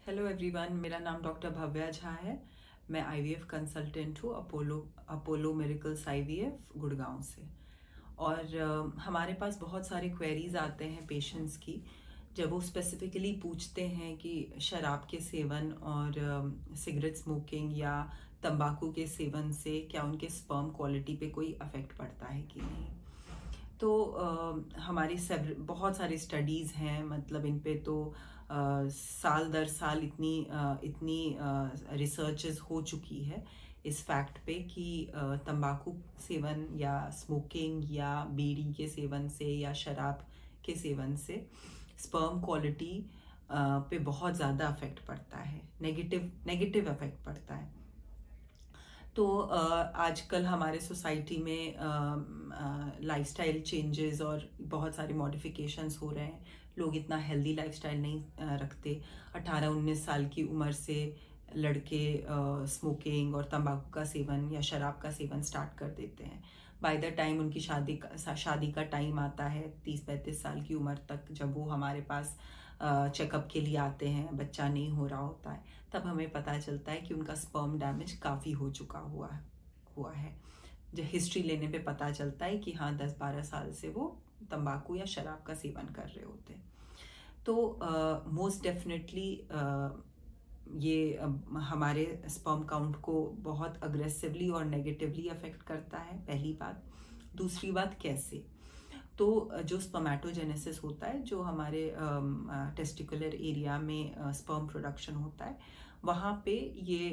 Hello everyone, मेरा नाम doctor Bhavya Jha है। मैं आईवीएफ कंसल्टेंट हूँ अपोलो मेरिकल्स आईवीएफ गुड़गांव से। और हमारे पास बहुत सारे क्वेरीज आते हैं पेशेंट्स की, जब वो स्पेसिफिकली पूछते हैं कि शराब के सेवन और सिगरेट स्मोकिंग या तंबाकू के सेवन से क्या उनके स्पर्म क्वालिटी पे कोई अफेक्ट पड़ता है कि नहीं। तो हमारी बहुत सारी स्टडीज़ हैं, मतलब इन पे तो साल दर साल इतनी रिसर्चेस हो चुकी है इस फैक्ट पे कि तंबाकू सेवन या स्मोकिंग या बीड़ी के सेवन से या शराब के सेवन से स्पर्म क्वालिटी पे बहुत ज़्यादा अफेक्ट पड़ता है, नेगेटिव अफेक्ट पड़ता है। तो आजकल हमारे सोसाइटी में लाइफस्टाइल चेंजेस और बहुत सारे मॉडिफिकेशंस हो रहे हैं। लोग इतना हेल्दी लाइफस्टाइल नहीं रखते। 18-19 साल की उम्र से लड़के स्मोकिंग और तंबाकू का सेवन या शराब का सेवन स्टार्ट कर देते हैं। बाय द टाइम उनकी शादी का टाइम आता है 30-35 साल की उम्र तक, जब वो हमारे पास चेकअप के लिए आते हैं, बच्चा नहीं हो रहा होता है, तब हमें पता चलता है कि उनका स्पर्म डैमेज काफ़ी हो चुका हुआ है। जो हिस्ट्री लेने पे पता चलता है कि हाँ, 10-12 साल से वो तंबाकू या शराब का सेवन कर रहे होते हैं। तो मोस्ट डेफिनेटली ये हमारे स्पर्म काउंट को बहुत अग्रेसिवली और नेगेटिवली अफेक्ट करता है, पहली बात। दूसरी बात, कैसे? तो जो स्पर्मेटोजेनेसिस होता है, जो हमारे टेस्टिकुलर एरिया में स्पर्म प्रोडक्शन होता है, वहाँ पे ये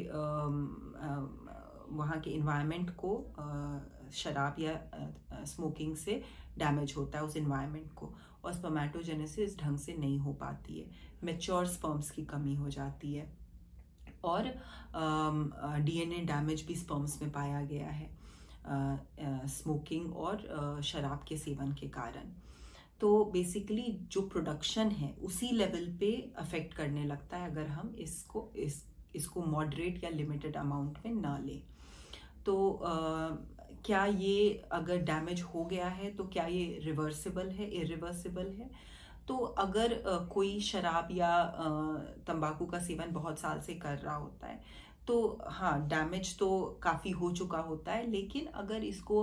वहाँ के इन्वायरमेंट को शराब या स्मोकिंग से डैमेज होता है, उस इन्वायरमेंट को, और स्पर्मेटोजेनेसिस ढंग से नहीं हो पाती है। मैच्योर स्पर्म्स की कमी हो जाती है और डीएनए डैमेज भी स्पर्म्स में पाया गया है स्मोकिंग और शराब के सेवन के कारण। तो बेसिकली जो प्रोडक्शन है उसी लेवल पे अफेक्ट करने लगता है अगर हम इसको मॉडरेट या लिमिटेड अमाउंट में ना लें। तो क्या ये अगर डैमेज हो गया है तो क्या ये रिवर्सिबल है, इरिवर्सिबल है? तो अगर कोई शराब या तंबाकू का सेवन बहुत साल से कर रहा होता है तो हाँ, डैमेज तो काफ़ी हो चुका होता है, लेकिन अगर इसको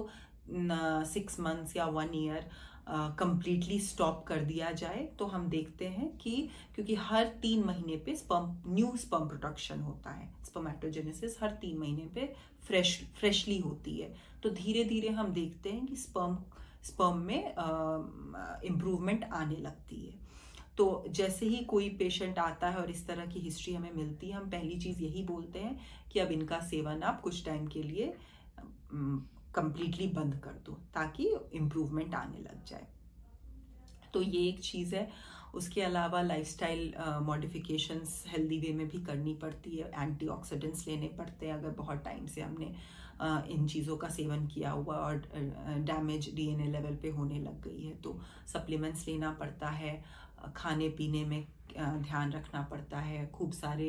6 मंथ्स या 1 ईयर कंप्लीटली स्टॉप कर दिया जाए तो हम देखते हैं कि क्योंकि हर 3 महीने पे न्यू स्पर्म प्रोडक्शन होता है, स्पर्मेटोजेनेसिस हर 3 महीने पे फ्रेशली होती है, तो धीरे धीरे हम देखते हैं कि स्पर्म में इम्प्रूवमेंट आने लगती है। तो जैसे ही कोई पेशेंट आता है और इस तरह की हिस्ट्री हमें मिलती है, हम पहली चीज़ यही बोलते हैं कि अब इनका सेवन आप कुछ टाइम के लिए कंप्लीटली बंद कर दो ताकि इम्प्रूवमेंट आने लग जाए। तो ये एक चीज़ है। उसके अलावा लाइफस्टाइल मॉडिफिकेशंस हेल्दी वे में भी करनी पड़ती है, एंटीऑक्सीडेंट्स लेने पड़ते हैं अगर बहुत टाइम से हमने इन चीज़ों का सेवन किया हुआ और डैमेज डीएनए लेवल पे होने लग गई है, तो सप्लीमेंट्स लेना पड़ता है। खाने पीने में ध्यान रखना पड़ता है, खूब सारे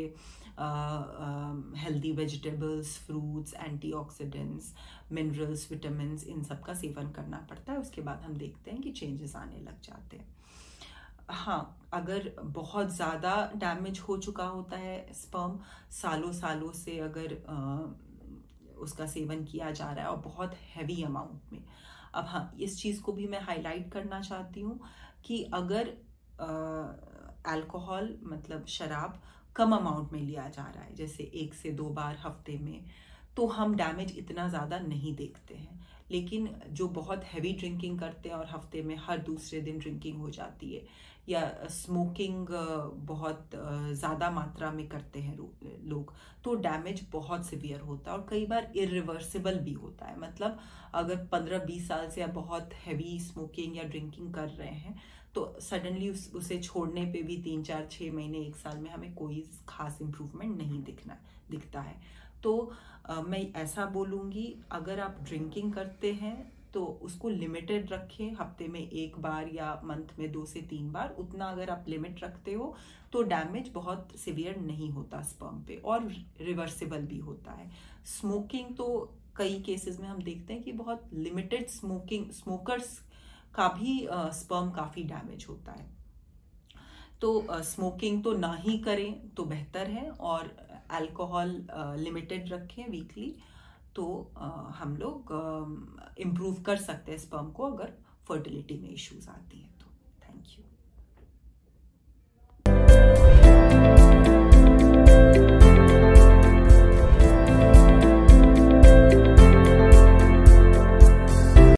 healthy vegetables, fruits, antioxidants, minerals, vitamins, इन सब का सेवन करना पड़ता है। उसके बाद हम देखते हैं कि चेंजेस आने लग जाते हैं। हाँ, अगर बहुत ज़्यादा डैमेज हो चुका होता है स्पर्म, सालों सालों से अगर उसका सेवन किया जा रहा है और बहुत हैवी अमाउंट में, अब हाँ, इस चीज़ को भी मैं हाईलाइट करना चाहती हूँ कि अगर अल्कोहल मतलब शराब कम अमाउंट में लिया जा रहा है, जैसे 1 से 2 बार हफ्ते में, तो हम डैमेज इतना ज़्यादा नहीं देखते हैं। लेकिन जो बहुत हैवी ड्रिंकिंग करते हैं और हफ्ते में हर दूसरे दिन ड्रिंकिंग हो जाती है, या स्मोकिंग बहुत ज़्यादा मात्रा में करते हैं लोग, तो डैमेज बहुत सिवियर होता है और कई बार इरिवर्सिबल भी होता है। मतलब अगर 15-20 साल से आप बहुत हैवी स्मोकिंग या ड्रिंकिंग कर रहे हैं तो सडनली उसे छोड़ने पे भी 3-4-6 महीने 1 साल में हमें कोई खास इम्प्रूवमेंट नहीं दिखता है। तो मैं ऐसा बोलूँगी, अगर आप ड्रिंकिंग करते हैं तो उसको लिमिटेड रखें, हफ्ते में 1 बार या मंथ में 2 से 3 बार, उतना अगर आप लिमिट रखते हो तो डैमेज बहुत सिवियर नहीं होता स्पर्म पे और रिवर्सिबल भी होता है। स्मोकिंग तो कई केसेस में हम देखते हैं कि बहुत लिमिटेड स्मोकर्स का भी स्पर्म काफ़ी डैमेज होता है। तो स्मोकिंग तो ना ही करें तो बेहतर है, और अल्कोहल लिमिटेड रखें वीकली। तो हम लोग इम्प्रूव कर सकते हैं स्पर्म को, अगर फर्टिलिटी में इश्यूज आती हैं तो। Thank you.